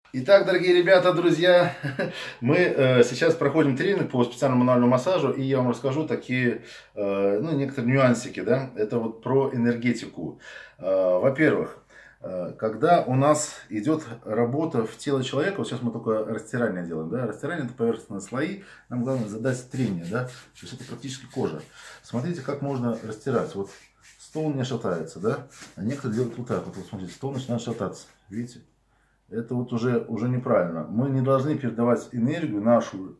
Итак, дорогие ребята, друзья, мы сейчас проходим тренинг по специальному мануальному массажу, и я вам расскажу такие, ну, некоторые нюансики, да, это вот про энергетику. Во-первых, когда у нас идет работа в тело человека, вот сейчас мы только растирание делаем, да, растирание это поверхностные слои, нам главное задать трение, да, то есть это практически кожа. Смотрите, как можно растирать, вот стол не шатается, да, а некоторые делают вот так, вот смотрите, стол начинает шататься, видите? Это вот уже неправильно. Мы не должны передавать энергию нашу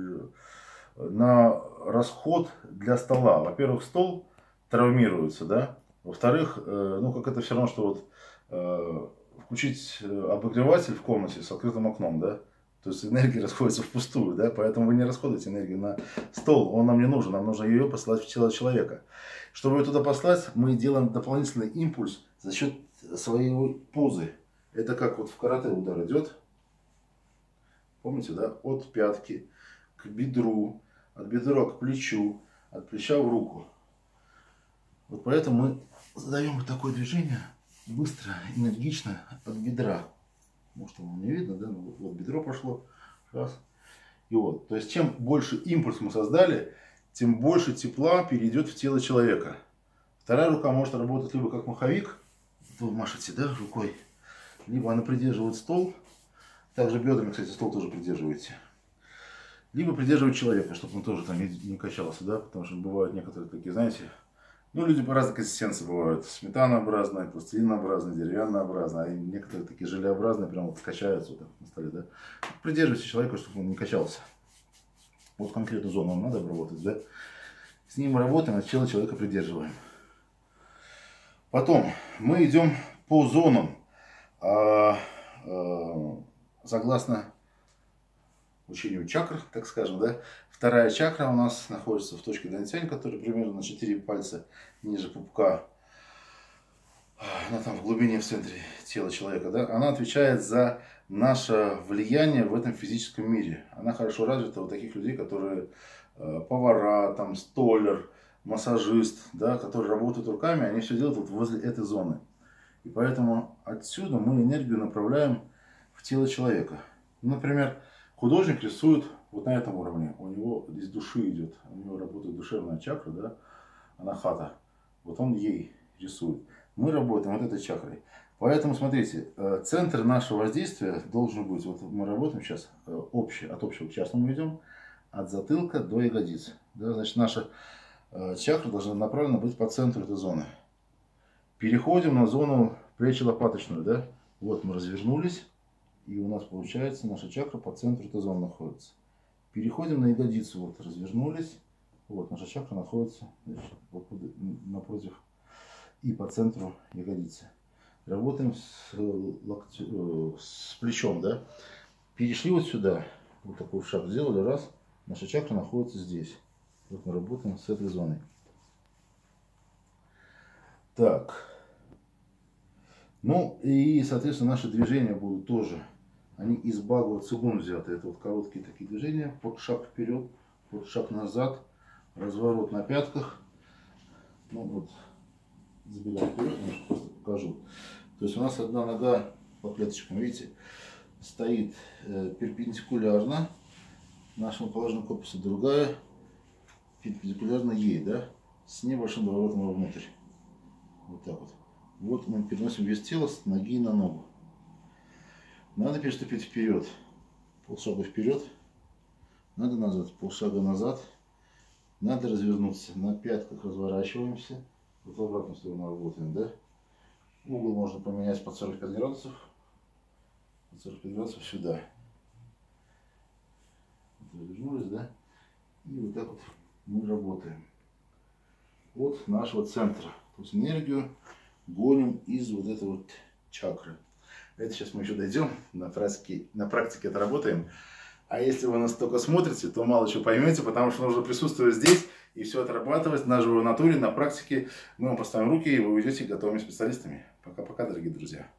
на расход для стола. Во-первых, стол травмируется, да. Во-вторых, ну как это все равно, что вот включить обогреватель в комнате с открытым окном, да. То есть энергия расходится впустую, да. Поэтому вы не расходуете энергию на стол. Он нам не нужен. Нам нужно ее послать в тело человека. Чтобы ее туда послать, мы делаем дополнительный импульс за счет своей позы. Это как вот в карате удар идет, помните, да, от пятки к бедру, от бедра к плечу, от плеча в руку. Вот поэтому мы задаем вот такое движение быстро, энергично от бедра. Может, вам не видно, да, ну, вот бедро пошло, раз. И вот, то есть, чем больше импульс мы создали, тем больше тепла перейдет в тело человека. Вторая рука может работать либо как маховик, вы машете, да, рукой, либо она придерживает стол, также бедрами, кстати, стол тоже придерживаете, либо придерживает человека, чтобы он тоже там не качался, да, потому что бывают некоторые такие, знаете, ну, люди по разной консистенции бывают, сметанообразные, пластилинообразные, деревяннообразные, а некоторые такие желеобразные, прям вот качаются вот так на столе, да. Придерживайте человека, чтобы он не качался. Вот конкретную зону нам надо обработать, да. С ним мы работаем, а тело человека придерживаем. Потом мы идем по зонам. Согласно учению чакр, так скажем, да, вторая чакра у нас находится в точке Дантянь, которая примерно на 4 пальца ниже пупка. Она там в глубине, в центре тела человека, да, она отвечает за наше влияние в этом физическом мире. Она хорошо развита у таких людей, которые повара, там, столер, массажист, да, которые работают руками, они все делают вот возле этой зоны. И поэтому отсюда мы энергию направляем в тело человека. Например, художник рисует вот на этом уровне. У него из души идет. У него работает душевная чакра, да, анахата. Вот он ей рисует. Мы работаем вот этой чакрой. Поэтому, смотрите, центр нашего воздействия должен быть, вот мы работаем сейчас общий, от общего к частному идем, от затылка до ягодиц. Да, значит, наша чакра должна направлена быть по центру этой зоны. Переходим на зону плечи-лопаточную, да. Вот мы развернулись, и у нас получается наша чакра по центру этой зоны находится. Переходим на ягодицу, вот развернулись, вот наша чакра находится, значит, вот напротив и по центру ягодицы. Работаем с плечом, да. Перешли вот сюда, вот такой шаг сделали, раз, наша чакра находится здесь. Вот мы работаем с этой зоной. Так, ну и, соответственно, наши движения будут тоже, они из Бхагават Цигун взяты. Это вот короткие такие движения, под шаг вперед, под шаг назад, разворот на пятках. Ну вот, забегаем вперед, немножко просто покажу. То есть у нас одна нога по клеточкам, видите, стоит перпендикулярно нашему положению корпуса, другая перпендикулярно ей, да, с небольшим доворотом вовнутрь. Вот так вот. Вот мы переносим вес тела с ноги на ногу. Надо переступить вперед. Полшага вперед. Надо назад. Полшага назад. Надо развернуться. На пятках разворачиваемся. Вот в обратную сторону работаем, да? Угол можно поменять под 45 градусов. Под 45 градусов сюда. Вот развернулись, да? И вот так вот мы работаем. От нашего центра. То есть энергию гоним из вот этой вот чакры. Это сейчас мы еще дойдем, на практике отработаем. А если вы нас только смотрите, то мало чего поймете, потому что нужно присутствовать здесь и все отрабатывать на живой натуре, на практике. Мы вам поставим руки, и вы уйдете готовыми специалистами. Пока-пока, дорогие друзья.